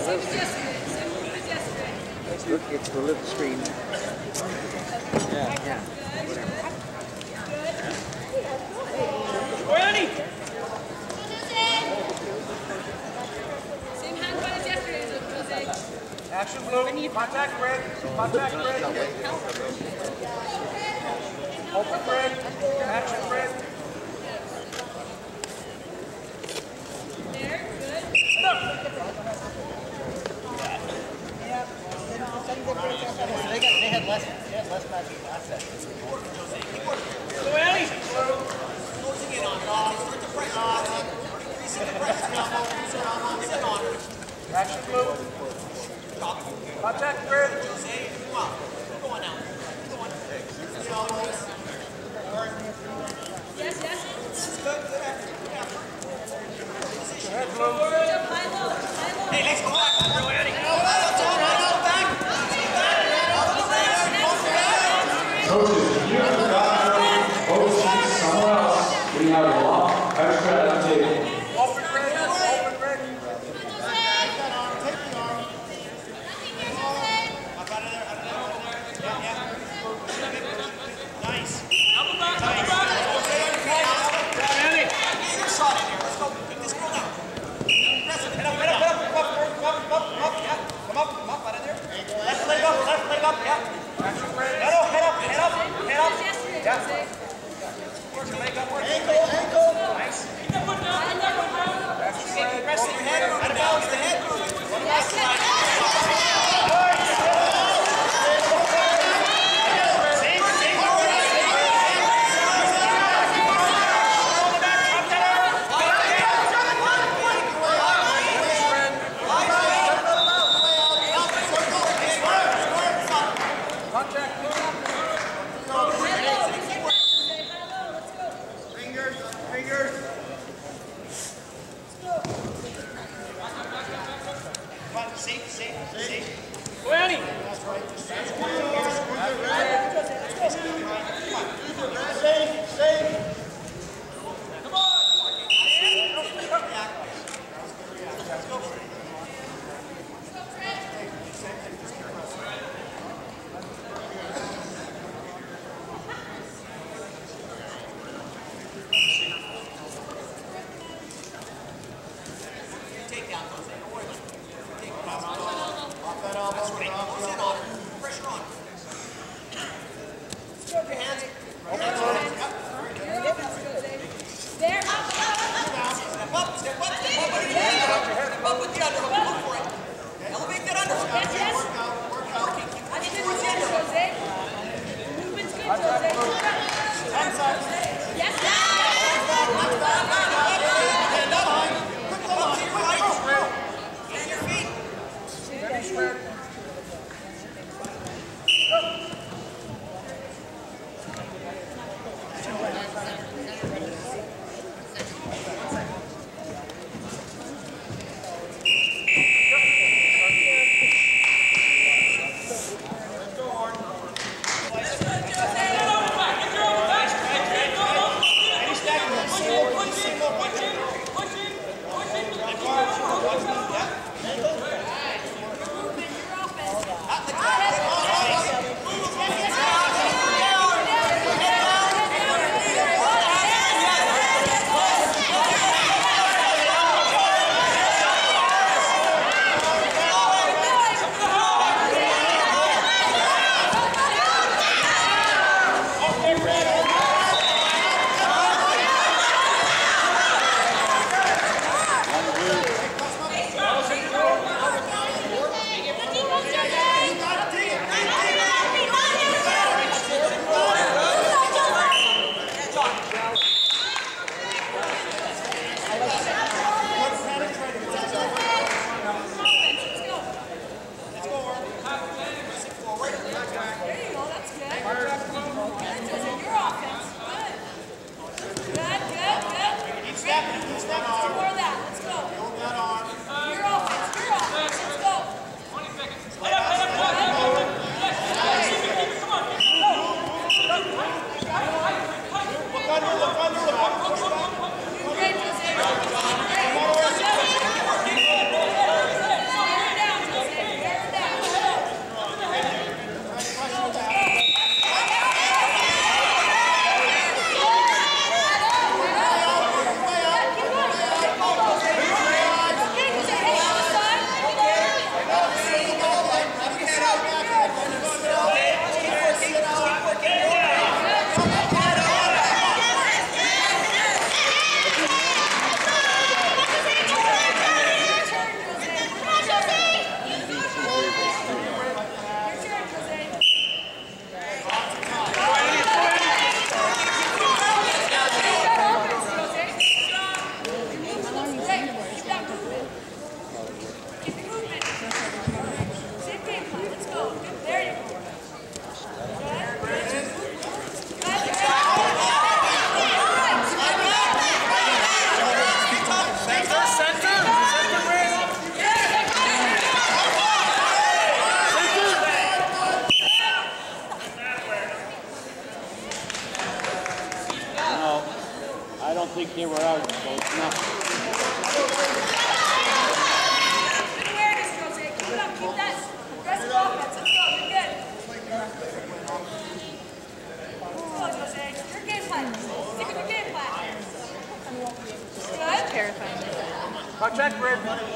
It's the little screen. Yeah. Same hand as yesterday, Jose. Action blue. Contact red. Contact red. Open red. Action red. There, good. They had less matches last set. Closing in on it. Start the pressure. Increasing the pressure. Action blue. Contact red. Jose, come on. Keep going now. Keep going. Yes. Good. Head blue. High low. Hey, let's go back. Coaches, if you have forgotten overseas somewhere else, we have a lot extra at the table. Open red. Open red. Nice. Contact red.